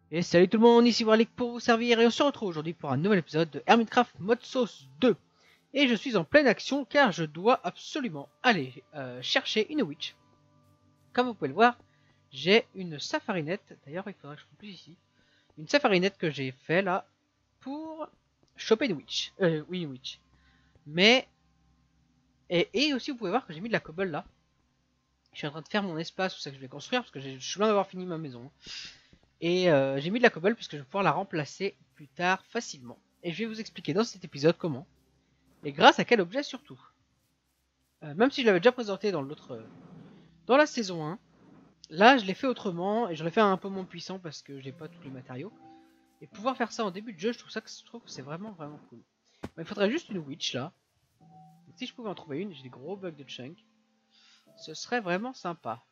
Et salut tout le monde, ici Warlick pour vous servir et on se retrouve aujourd'hui pour un nouvel épisode de Hermitcraft Mode Sauce 2. Et je suis en pleine action car je dois absolument aller chercher une witch. Comme vous pouvez le voir, j'ai une safarinette, d'ailleurs il faudra que je coupe plus ici. Une safarinette que j'ai fait là pour choper une witch. Oui, une witch. Mais, et aussi vous pouvez voir que j'ai mis de la cobble là. Je suis en train de faire mon espace, c'est ça que je vais construire parce que je suis loin d'avoir fini ma maison. Et j'ai mis de la cobble puisque je vais pouvoir la remplacer plus tard facilement. Et je vais vous expliquer dans cet épisode comment. Et grâce à quel objet surtout. Même si je l'avais déjà présenté dans l'autre. Dans la saison 1. Là je l'ai fait autrement et je l'ai fait un peu moins puissant parce que j'ai pas tous les matériaux. Et pouvoir faire ça en début de jeu, je trouve que c'est vraiment cool. Mais il faudrait juste une witch là. Donc, si je pouvais en trouver une, j'ai des gros bugs de chunk. Ce serait vraiment sympa.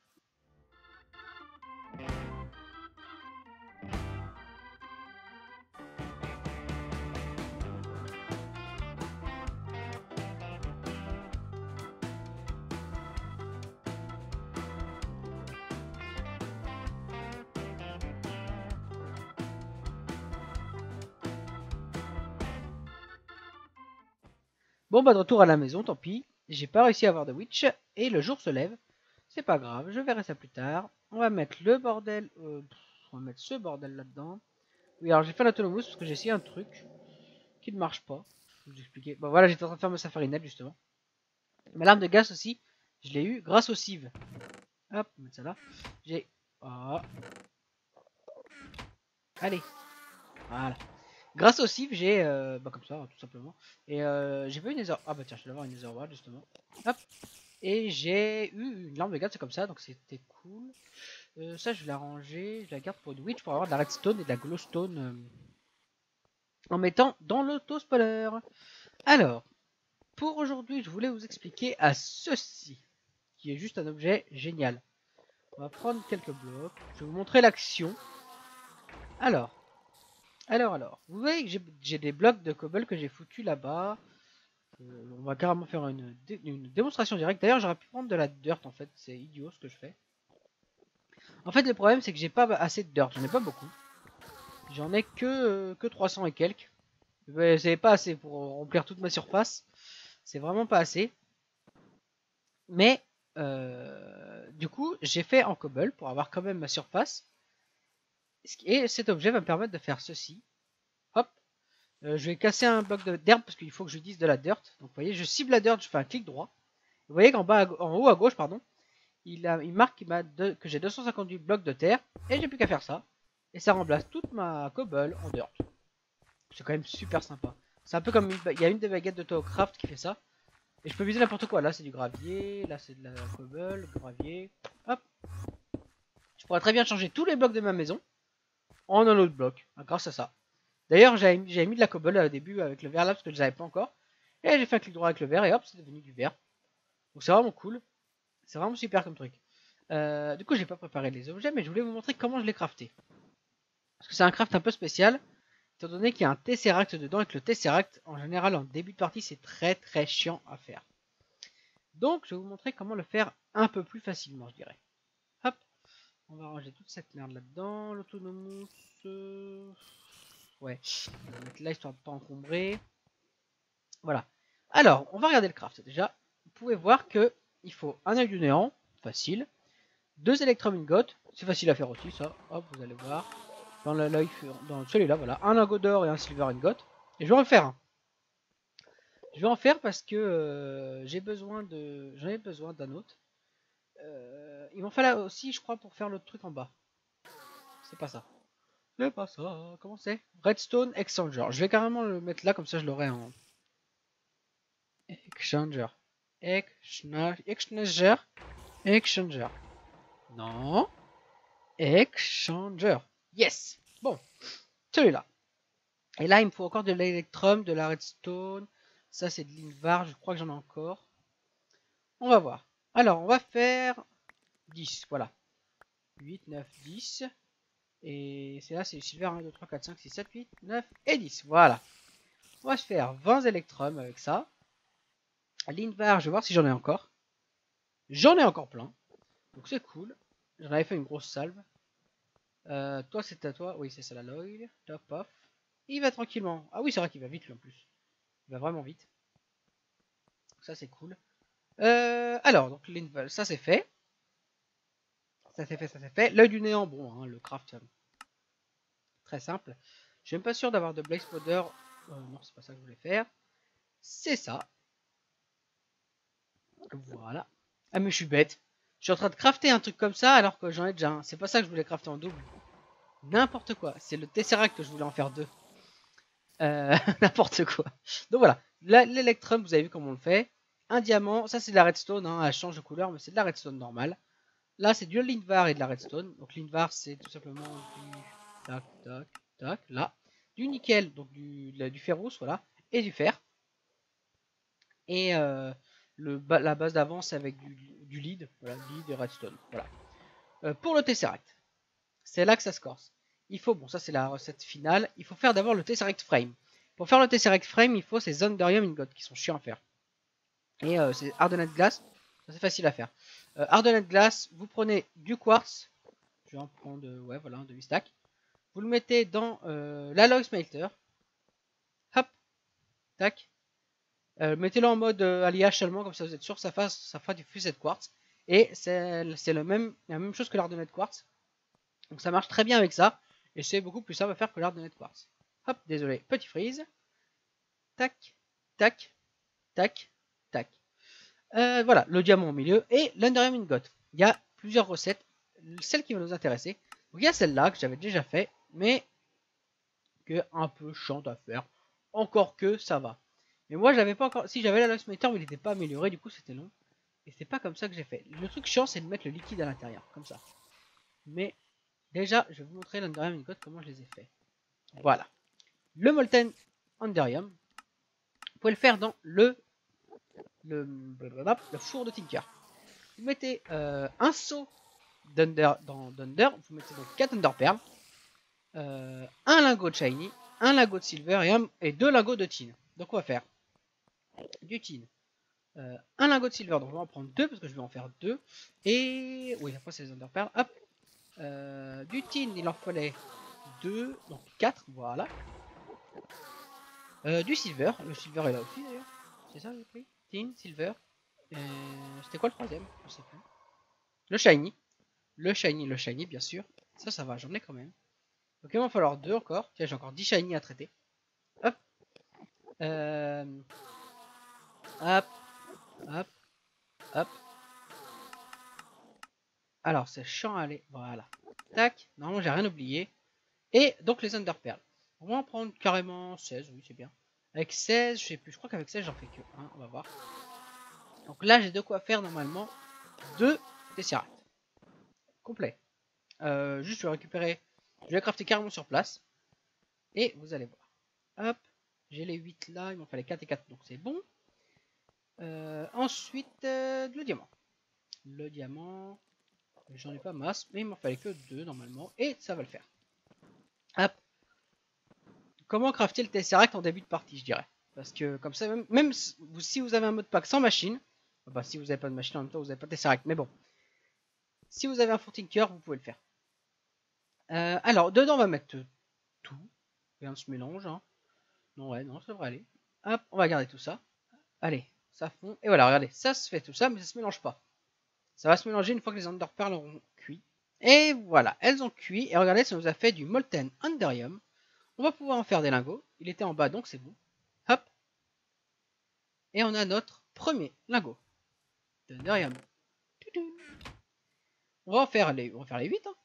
Bon bah de retour à la maison, tant pis. J'ai pas réussi à avoir de witch. Et le jour se lève. C'est pas grave, je verrai ça plus tard. On va mettre le bordel. On va mettre ce bordel là-dedans. Oui, alors j'ai fait l'autonomous parce que j'ai essayé un truc qui ne marche pas. Je vais vous expliquer. Bon voilà, j'étais en train de faire ma safarinette justement. Ma l'arme de gaz aussi, je l'ai eu grâce au sieve. Hop, on va mettre ça là. J'ai. Oh. Allez, voilà. Grâce au sieve, j'ai. Bah comme ça, tout simplement. Et j'ai pas une nether. Ah bah tiens, je vais avoir une nether justement. Hop. Et j'ai eu une lampe de gaz, c'est comme ça, donc c'était cool. Ça, je vais la ranger, je la garde pour une witch pour avoir de la redstone et de la glowstone en mettant dans l'auto-spoiler. Alors, pour aujourd'hui, je voulais vous expliquer à ceci, qui est juste un objet génial. On va prendre quelques blocs, je vais vous montrer l'action. Alors, vous voyez que j'ai des blocs de cobble que j'ai foutus là-bas. On va carrément faire une démonstration directe. D'ailleurs, j'aurais pu prendre de la dirt en fait, c'est idiot ce que je fais. En fait, le problème c'est que j'ai pas assez de dirt, j'en ai pas beaucoup. J'en ai que 300 et quelques. C'est pas assez pour remplir toute ma surface. C'est vraiment pas assez. Mais du coup, j'ai fait en cobble pour avoir quand même ma surface. Et cet objet va me permettre de faire ceci. Hop. Je vais casser un bloc d'herbe parce qu'il faut que je dise de la dirt. Donc vous voyez, je cible la dirt, je fais un clic droit. Vous voyez qu'en bas, en haut à gauche, pardon, il marque que j'ai 258 blocs de terre. Et j'ai plus qu'à faire ça. Et ça remplace toute ma cobble en dirt. C'est quand même super sympa. C'est un peu comme il y a une des baguettes de Toocraft qui fait ça. Et je peux viser n'importe quoi. Là, c'est du gravier. Là, c'est de la cobble, gravier. Hop. Je pourrais très bien changer tous les blocs de ma maison en un autre bloc grâce à ça. D'ailleurs, j'avais mis de la cobble au début avec le verre là parce que je ne savais pas encore. Et j'ai fait un clic droit avec le verre et hop, c'est devenu du verre. Donc c'est vraiment cool. C'est vraiment super comme truc. Du coup, j'ai pas préparé les objets, mais je voulais vous montrer comment je l'ai crafté. Parce que c'est un craft un peu spécial. Étant donné qu'il y a un Tesseract dedans et que le Tesseract, en général, en début de partie, c'est très chiant à faire. Donc, je vais vous montrer comment le faire un peu plus facilement, je dirais. Hop, on va ranger toute cette merde là-dedans. L'autonomous... Ouais, on va mettre là histoire de ne pas encombrer. Voilà. Alors, on va regarder le craft déjà. Vous pouvez voir que il faut un œil du néant, facile. 2 Electrum Ingot, c'est facile à faire aussi ça. Hop, vous allez voir. Dans celui-là, voilà. Un lingot d'or et un silver ingot. Et je vais en faire un. Je vais en faire parce que j'en ai besoin d'un autre. Il m'en fallait aussi, je crois, pour faire l'autre truc en bas. C'est pas ça. C'est pas ça. Comment c'est? Redstone Exchanger. Je vais carrément le mettre là, comme ça je l'aurai en... Exchanger. Exchanger. Exchanger. Non. Exchanger. Yes. Bon. Celui-là. Et là, il me faut encore de l'électrum, de la redstone. Ça, c'est de l'invar. Je crois que j'en ai encore. On va voir. Alors, on va faire 10. Voilà. 8, 9, 10. Et c'est là, c'est le silver 1, 2, 3, 4, 5, 6, 7, 8, 9 et 10. Voilà. On va se faire 20 électrums avec ça. L'invar, je vais voir si j'en ai encore. J'en ai encore plein. Donc c'est cool. J'en avais fait une grosse salve. Toi, c'est à toi. Oui, c'est ça la Lloyd. Top off. Il va tranquillement. Ah oui, c'est vrai qu'il va vite lui en plus. Il va vraiment vite. Ça, c'est cool. Alors, donc ça c'est fait. Ça c'est fait, ça c'est fait. L'œil du néant, bon, hein, le craft, très simple. Je suis même pas sûr d'avoir de Blaze Powder. Non, c'est pas ça que je voulais faire. C'est ça. Voilà. Ah, mais je suis bête. Je suis en train de crafter un truc comme ça alors que j'en ai déjà un. C'est pas ça que je voulais crafter en double. N'importe quoi. C'est le Tesseract que je voulais en faire deux. N'importe quoi. Donc voilà. L'Electrum, vous avez vu comment on le fait. Un diamant. Ça, c'est de la redstone. Hein. Elle change de couleur, mais c'est de la redstone normale. Là, c'est du Linvar et de la redstone. Donc, Linvar, c'est tout simplement du tac, tac, tac, là. Du nickel, donc du ferrous, voilà. Et du fer. Et la base d'avant, c'est avec du lead. Voilà, lead et redstone. Voilà. Pour le Tesseract, c'est là que ça se corse. Il faut, bon, ça c'est la recette finale. Il faut faire d'abord le Tesseract Frame. Pour faire le Tesseract Frame, il faut ces Underium Ingot qui sont chiants à faire. Et c'est Hardened Glass, c'est facile à faire. Hardened Glass, vous prenez du quartz. Je vais en prendre, ouais, voilà, de 8 stacks. Vous le mettez dans l'alloy smelter. Hop, tac. Mettez-le en mode alliage seulement, comme ça vous êtes sûr que ça fera du fusée de quartz. Et c'est la même chose que l'Hardened Quartz. Donc ça marche très bien avec ça. Et c'est beaucoup plus simple à faire que l'Hardened Quartz. Hop, désolé, petit freeze. Tac, tac, tac, tac. Voilà, le diamant au milieu et l'Underium Ingot. Il y a plusieurs recettes. Celle qui va nous intéresser. Donc il y a celle-là que j'avais déjà fait, mais que un peu chiante à faire. Encore que ça va. Mais moi j'avais pas encore. Si j'avais la Lost Meter, mais il n'était pas amélioré, du coup c'était long. Et c'est pas comme ça que j'ai fait. Le truc chiant c'est de mettre le liquide à l'intérieur, comme ça. Mais déjà, je vais vous montrer l'Underium Ingot, comment je les ai fait. Voilà. Le Molten Underium, vous pouvez le faire dans le four de Tinker. Vous mettez un seau d'Under dans d'Under, vous mettez donc 4 Under Pearls, un lingot de Shiny, un lingot de Silver et 2 lingots de Tin. Donc on va faire du Tin, un lingot de Silver, donc on va en prendre 2 parce que je vais en faire 2. Et oui, après c'est les Under Pearls, hop. Du Tin, il en fallait 2, donc 4, voilà. Du Silver, le Silver est là aussi d'ailleurs, c'est ça j'ai pris. Tin, Silver, c'était quoi le troisième? Je sais plus. Le Shiny. Le shiny, bien sûr. Ça va, j'en ai quand même. Donc il va en falloir 2 encore. Tiens, j'ai encore 10 shiny à traiter. Hop. Euh... Hop. Hop. Hop. Alors, c'est chiant à aller. Voilà. Tac. Normalement, j'ai rien oublié. Et donc, les Under Pearls. On va en prendre carrément 16. Oui, c'est bien. Avec 16, je sais plus. Je crois qu'avec 16, j'en fais que 1. On va voir. Donc là, j'ai de quoi faire normalement 2 Tesseract. Complet. Juste, je vais récupérer. Je vais crafter carrément sur place. Et vous allez voir. Hop. J'ai les 8 là. Il m'en fallait 4 et 4. Donc c'est bon. Ensuite, le diamant. Le diamant. J'en ai pas masse. Mais il m'en fallait que 2 normalement. Et ça va le faire. Hop. Comment crafter le Tesseract en début de partie, je dirais. Parce que comme ça, même si vous avez un mode pack sans machine. Bah, si vous n'avez pas de machine en même temps, vous n'avez pas de Tesseract. Mais bon. Si vous avez un Four Tinker, vous pouvez le faire. Alors, dedans, on va mettre tout. Rien ne se mélange. Hein. Non, ouais, non, ça devrait aller. Hop, on va garder tout ça. Allez, ça fond. Et voilà, regardez, ça se fait tout ça, mais ça se mélange pas. Ça va se mélanger une fois que les Under Pearls auront cuit. Et voilà, elles ont cuit. Et regardez, ça nous a fait du Molten Underium. On va pouvoir en faire des lingots. Il était en bas, donc c'est bon. Hop. Et on a notre premier lingot d'Underium. On va faire les 8. Hein.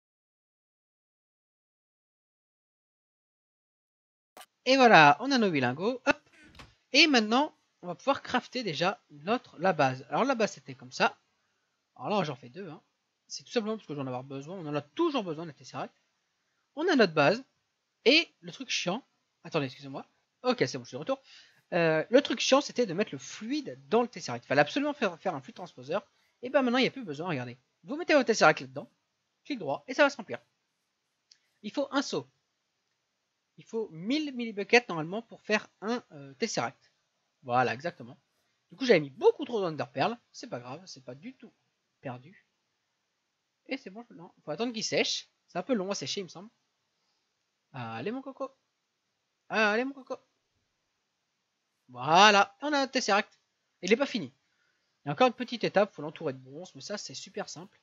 Et voilà, on a nos 8 lingots. Hop. Et maintenant, on va pouvoir crafter déjà la base. Alors la base, c'était comme ça. Alors là, j'en fais 2. Hein. C'est tout simplement parce que j'en ai avoir besoin. On en a toujours besoin, de Tesseract. On a notre base. Et le truc chiant. Attendez, excusez-moi. Ok, c'est bon, je suis de retour. Le truc chiant, c'était de mettre le fluide dans le Tesseract. Il fallait absolument faire un fluide transposeur. Et ben maintenant, il n'y a plus besoin. Regardez. Vous mettez votre Tesseract là-dedans. Clic droit. Et ça va se remplir. Il faut un seau. Il faut 1000 millibuckets normalement pour faire un Tesseract. Voilà, exactement. Du coup, j'avais mis beaucoup trop d'Underpearl. C'est pas grave, c'est pas du tout perdu. Et c'est bon, non, faut attendre qu'il sèche. C'est un peu long à sécher, il me semble. Allez, mon coco. Allez, mon coco. Voilà, on a un Tesseract. Il n'est pas fini. Il y a encore une petite étape, il faut l'entourer de bronze, mais ça, c'est super simple.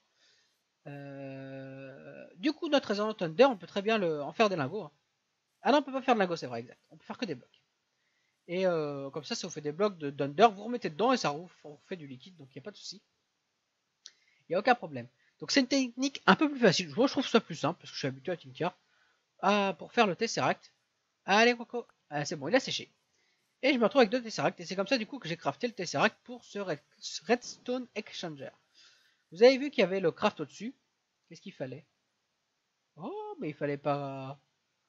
Du coup, notre Resonant Thunder, on peut très bien en faire des lingots. Hein. Ah non, on peut pas faire de lingots, c'est vrai, exact. On peut faire que des blocs. Et comme ça vous fait des blocs de Thunder, vous remettez dedans et ça vous fait du liquide, donc il n'y a pas de souci. Il n'y a aucun problème. Donc c'est une technique un peu plus facile. Moi, je trouve ça plus simple, parce que je suis habitué à Tinker. Pour faire le Tesseract. Allez, Coco. C'est bon, il a séché. Et je me retrouve avec 2 Tesseract. Et c'est comme ça, du coup, que j'ai crafté le Tesseract pour ce Redstone Exchanger. Vous avez vu qu'il y avait le craft au-dessus. Qu'est-ce qu'il fallait? Oh, mais il fallait pas...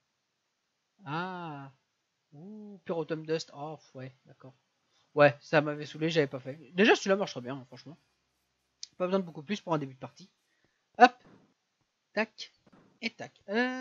Ah. Ouh, Pyrotom Dust. Oh, ouais, d'accord. Ouais, ça m'avait saoulé, j'avais pas fait. Déjà, celui-là marcherait bien, hein, franchement. Pas besoin de beaucoup plus pour un début de partie. Hop. Tac. Et tac.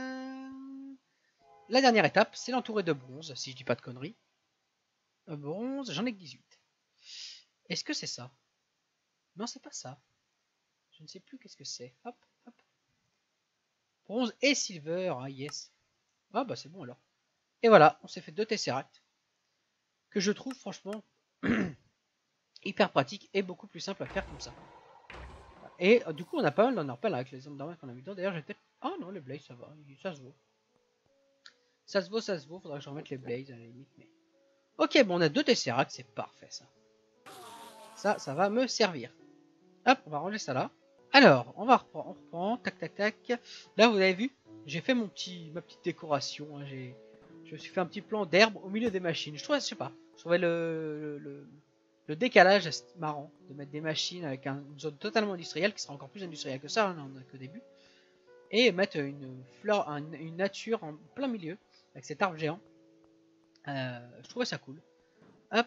La dernière étape, c'est l'entourer de bronze, si je dis pas de conneries. Bronze, j'en ai que 18. Est-ce que c'est ça? Non, c'est pas ça. Je ne sais plus qu'est-ce que c'est. Hop, hop. Bronze et silver, ah yes. Ah bah c'est bon alors. Et voilà, on s'est fait 2 Tesseract. Que je trouve franchement hyper pratique et beaucoup plus simple à faire comme ça. Et du coup on a pas mal d'Enderpearl avec les Enderman qu'on a mis dedans. D'ailleurs j'ai peut-être... Ah non, les Blaze ça va, ça se vaut. Ça se vaut, ça se vaut, faudra que je remette les Blaze à la limite. Mais... Ok, bon on a 2 Tesseract, c'est parfait ça. Ça va me servir. Hop, on va ranger ça là. Alors, on reprend, tac tac tac. Là, vous avez vu, j'ai fait ma petite décoration. Hein, je me suis fait un petit plan d'herbe au milieu des machines. Je trouvais, je sais pas, je trouvais le décalage marrant de mettre des machines avec une zone totalement industrielle qui sera encore plus industrielle que ça, hein, qu'au début, et mettre une fleur, une nature en plein milieu avec cet arbre géant. Je trouvais ça cool. Hop,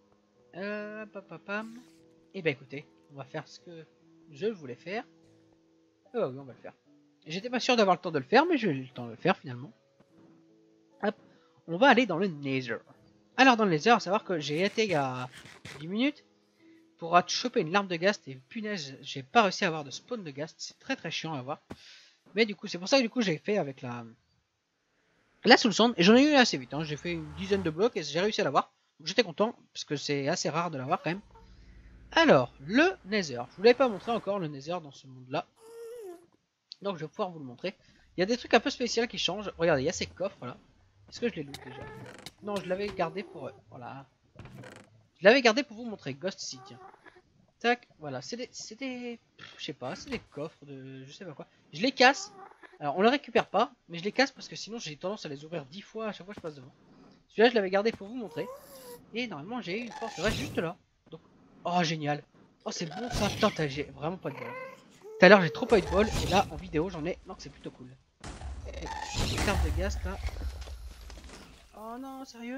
et ben écoutez, on va faire ce que je voulais faire. Oh oui, on va le faire. J'étais pas sûr d'avoir le temps de le faire, mais j'ai eu le temps de le faire finalement. Hop, on va aller dans le Nether. Alors dans le Nether, à savoir que j'ai été il y a 10 minutes pour choper une larme de ghast et punaise, j'ai pas réussi à avoir de spawn de ghast. C'est très très chiant à avoir. Mais du coup, c'est pour ça que du coup j'ai fait avec la soul sand et j'en ai eu assez vite. Hein. J'ai fait une dizaine de blocs et j'ai réussi à l'avoir. Donc j'étais content parce que c'est assez rare de l'avoir quand même. Alors, le Nether. Je vous l'avais pas montré encore le Nether dans ce monde-là. Donc je vais pouvoir vous le montrer. Il y a des trucs un peu spéciaux qui changent. Regardez, il y a ces coffres là. Est-ce que je les loot déjà? Non, je l'avais gardé pour... voilà. Je l'avais gardé pour vous montrer. Ghost Sea, tiens. Tac, voilà. C'est des... Je sais pas, c'est des coffres de... Je sais pas quoi. Je les casse. Alors, on les récupère pas, mais je les casse parce que sinon j'ai tendance à les ouvrir 10 fois à chaque fois que je passe devant. Celui-là, je l'avais gardé pour vous montrer. Et normalement, j'ai une forteresse juste là. Donc... Oh, génial. Oh, c'est bon ça. Putain, j'ai vraiment pas de bol. Tout à l'heure, j'ai trop pas eu de bol. Et là, en vidéo, j'en ai... Donc, c'est plutôt cool. Une carte de gaz là. Oh non, sérieux?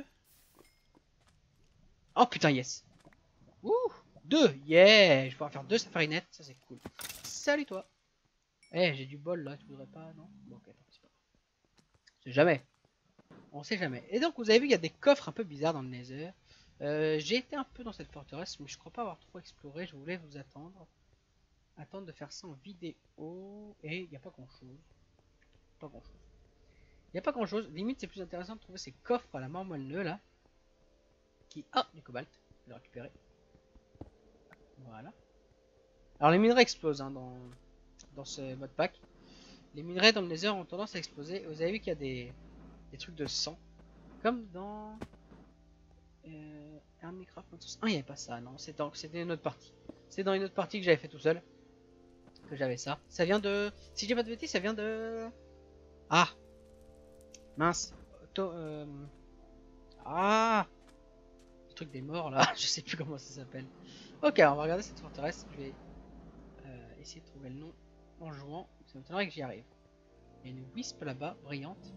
Oh putain, yes. Ouh, 2, yeah. Je vais pouvoir faire 2 safarinettes, ça c'est cool. Salut toi. Eh, j'ai du bol là, tu voudrais pas, non? Bon, ok, c'est pas. On sait jamais. On sait jamais. Et donc, vous avez vu, il y a des coffres un peu bizarres dans le Nether. J'ai été un peu dans cette forteresse, mais je crois pas avoir trop exploré. Je voulais vous attendre. Attendre de faire ça en vidéo. Et il n'y a pas grand chose. Pas grand chose. Il n'y a pas grand chose. Limite, c'est plus intéressant de trouver ces coffres à la mort moelleux là. Qui. Ah, du cobalt. Je vais le récupérer. Voilà. Alors, les minerais explosent hein, dans ce mode pack. Les minerais dans le Nether ont tendance à exploser. Vous avez vu qu'il y a des trucs de sang. Comme dans... Hermitcraft. Ah, il n'y avait pas ça, non. C'était une autre partie. C'est dans une autre partie que j'avais fait tout seul. Que j'avais ça. Ça vient de... Si j'ai pas de bêtises, ça vient de... Ah, mince. Ah, le truc des morts, là. Je sais plus comment ça s'appelle. Ok, on va regarder cette forteresse. Je vais essayer de trouver le nom en jouant. Ça m'étonnerait que j'y arrive. Il y a une wisp là-bas, brillante.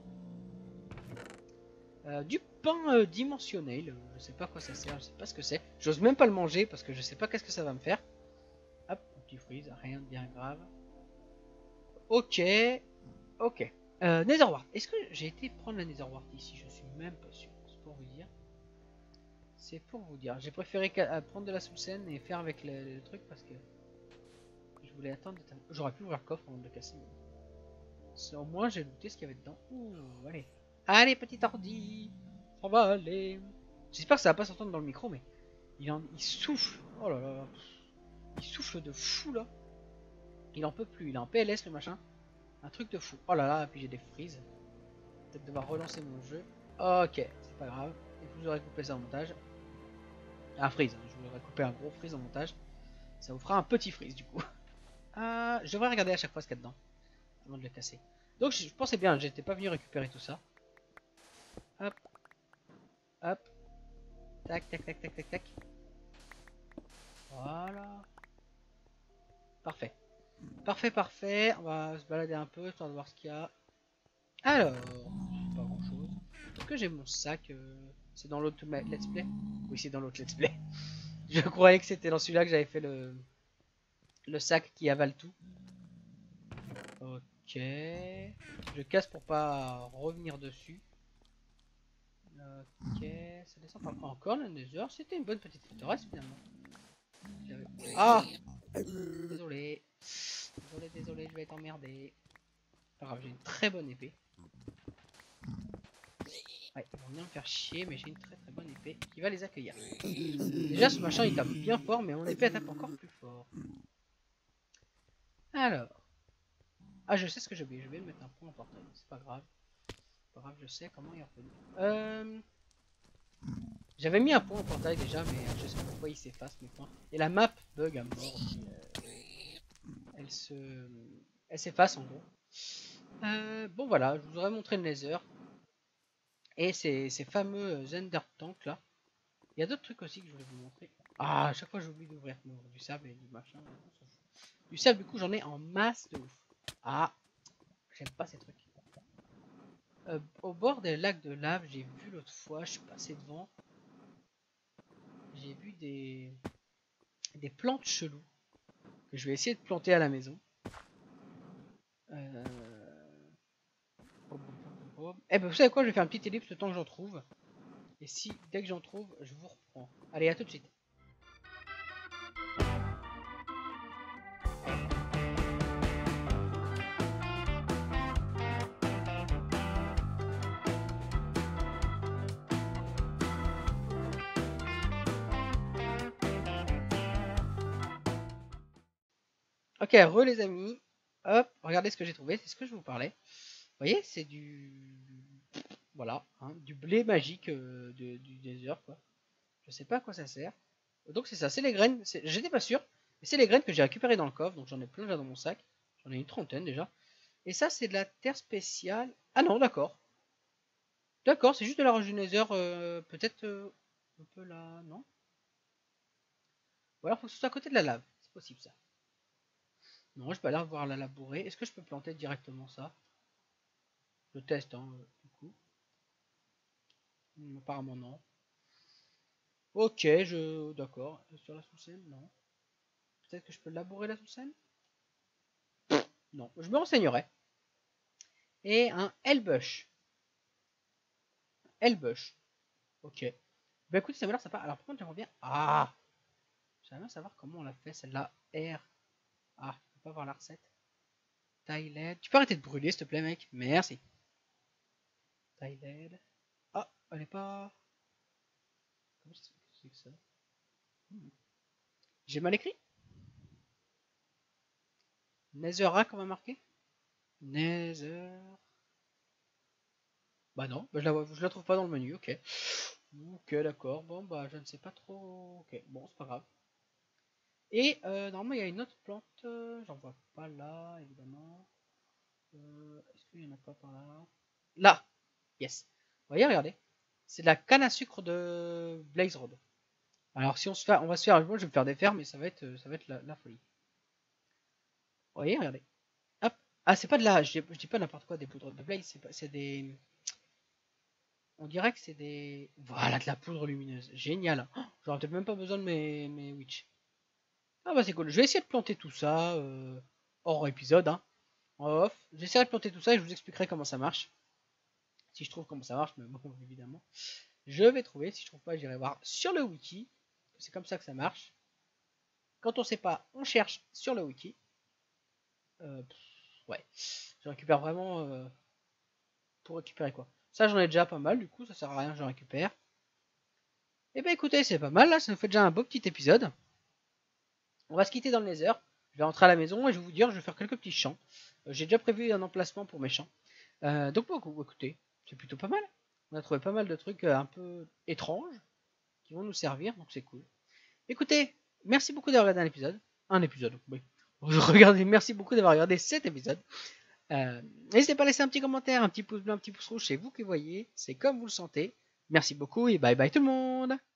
Du pain dimensionnel, je sais pas à quoi ça sert, je sais pas ce que c'est. J'ose même pas le manger parce que je sais pas qu'est-ce que ça va me faire. Hop, un petit freeze, rien de bien grave. Ok, ok. Netherwart, est-ce que j'ai été prendre la Netherwart ici? Je suis même pas sûr, c'est pour vous dire. C'est pour vous dire, j'ai préféré prendre de la soulsen et faire avec le truc parce que je voulais attendre. J'aurais pu ouvrir le coffre avant de le casser. Au moins, j'ai looté ce qu'il y avait dedans. Ouh, allez. Allez, petit ordi. On va aller. J'espère que ça va pas s'entendre dans le micro, mais il souffle. Oh là là. Il souffle de fou là. Il en peut plus. Il est en PLS le machin. Un truc de fou. Oh là là, puis j'ai des frises. Peut-être devoir relancer mon jeu. Ok, c'est pas grave. Et je vous aurais coupé ça en montage. Un freeze. Je vous aurais coupé un gros freeze en montage. Ça vous fera un petit freeze du coup. Je devrais regarder à chaque fois ce qu'il y a dedans. Avant de le casser. Donc je pensais bien, j'étais pas venu récupérer tout ça. Hop. Hop. Tac, tac, tac, tac, tac, tac. Voilà. Parfait. Parfait, parfait. On va se balader un peu, histoire de voir ce qu'il y a. Alors, pas grand chose. Est-ce que j'ai mon sac C'est dans l'autre let's play? Oui, c'est dans l'autre let's play. Je croyais que c'était dans celui-là que j'avais fait le sac qui avale tout. Ok. Je casse pour pas revenir dessus. Ok. Ça descend par encore le Nether. C'était une bonne petite forteresse finalement. Ah! Désolé. Désolé, désolé, je vais être emmerdé. Pas grave, j'ai une très bonne épée. Ouais, ils vont bien me faire chier, mais j'ai une très très bonne épée qui va les accueillir. Déjà, ce machin il tape bien fort, mais mon épée tape encore plus fort. Alors. Ah, je sais ce que j'ai oublié. Je vais mettre un point en portail. C'est pas grave. Pas grave, je sais comment y revenir. J'avais mis un point en portail déjà, mais je sais pas pourquoi il s'efface mes points. Et la map bug à mort. Elle se. Elle s'efface en gros. Bon voilà, je vous aurais montré le Nether. Et ces fameux Ender Tank là. Il y a d'autres trucs aussi que je voulais vous montrer. Ah, à chaque fois j'oublie d'ouvrir du sable et du machin. Du sable, du coup, j'en ai en masse de ouf. Ah, j'aime pas ces trucs. Au bord des lacs de lave, j'ai vu l'autre fois, je suis passé devant. J'ai vu des plantes cheloues que je vais essayer de planter à la maison. Eh ben, vous savez quoi, je vais faire un petit ellipse le temps que j'en trouve. Et si, dès que j'en trouve, je vous reprends. Allez, à tout de suite. Ok, re les amis. Hop, regardez ce que j'ai trouvé, c'est ce que je vous parlais. Vous voyez, c'est du... Voilà, hein, du blé magique du désert, quoi. Je sais pas à quoi ça sert. Donc c'est ça, c'est les graines. J'étais pas sûr, mais c'est les graines que j'ai récupérées dans le coffre, donc j'en ai plein déjà dans mon sac. J'en ai une trentaine déjà. Et ça, c'est de la terre spéciale. Ah non, d'accord. D'accord, c'est juste de la roche du Nether, peut-être un peu là, non? Ou alors faut que ce soit à côté de la lave, c'est possible ça. Non, je vais aller voir la labourer. Est-ce que je peux planter directement ça? Je teste, hein, du coup. Apparemment non. Ok, d'accord. Sur la sous-scène, non. Peut-être que je peux labourer la sous-scène? Non, je me renseignerai. Et un Helbush. Helbush. Ok. Bah écoute, ça m'a l'air sympa. Alors par contre, j'aimerais bien... Ah! J'aimerais bien savoir comment on l'a fait, celle-là. R. Ah, je peux pas voir la recette. Taille LED. Tu peux arrêter de brûler, s'il te plaît, mec? Merci. Taille LED. Ah, elle est pas... Comment c'est que ça? J'ai mal écrit? Netherrack, on va marquer? Nether... Bah non, bah je la trouve pas dans le menu, ok. Ok, d'accord. Bon, bah je ne sais pas trop... Ok, bon, c'est pas grave. Et normalement, il y a une autre plante. J'en vois pas là, évidemment. Est-ce qu'il y en a pas par là? Là! Yes. Vous voyez, regardez. C'est de la canne à sucre de Blaze Road. Alors, si on se fait, on va se faire, moi je vais me faire des fers, mais ça va être la folie. Vous voyez, regardez. Hop. Ah, c'est pas de la, je dis pas n'importe quoi des poudres de Blaze, c'est des, on dirait que c'est des, voilà, de la poudre lumineuse. Génial. Oh, j'aurais peut-être même pas besoin de mes witch. Ah bah c'est cool. Je vais essayer de planter tout ça hors épisode, hein. En off. J'essaierai de planter tout ça et je vous expliquerai comment ça marche. Si je trouve comment ça marche, mais bon, évidemment. Je vais trouver. Si je trouve pas, j'irai voir sur le wiki. C'est comme ça que ça marche. Quand on sait pas, on cherche sur le wiki. Ouais, je récupère vraiment pour récupérer quoi. Ça j'en ai déjà pas mal, du coup ça sert à rien, je récupère. Et ben écoutez, c'est pas mal là, ça nous fait déjà un beau petit épisode. On va se quitter dans le Nether. Je vais rentrer à la maison et je vais vous dire, je vais faire quelques petits champs. J'ai déjà prévu un emplacement pour mes champs. Donc bon, écoutez, c'est plutôt pas mal. On a trouvé pas mal de trucs un peu étranges qui vont nous servir, donc c'est cool. Écoutez, merci beaucoup d'avoir regardé un épisode. Un épisode, oui. Regardez, merci beaucoup d'avoir regardé cet épisode. N'hésitez pas à laisser un petit commentaire, un petit pouce bleu, un petit pouce rouge, c'est vous qui voyez, c'est comme vous le sentez. Merci beaucoup et bye bye tout le monde.